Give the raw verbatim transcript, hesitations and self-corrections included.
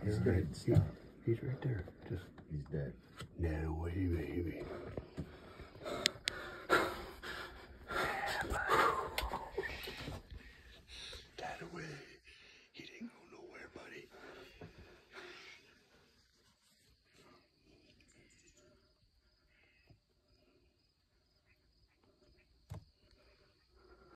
He's right. dead. He, Stop. he's right there. Just He's dead. no way, baby.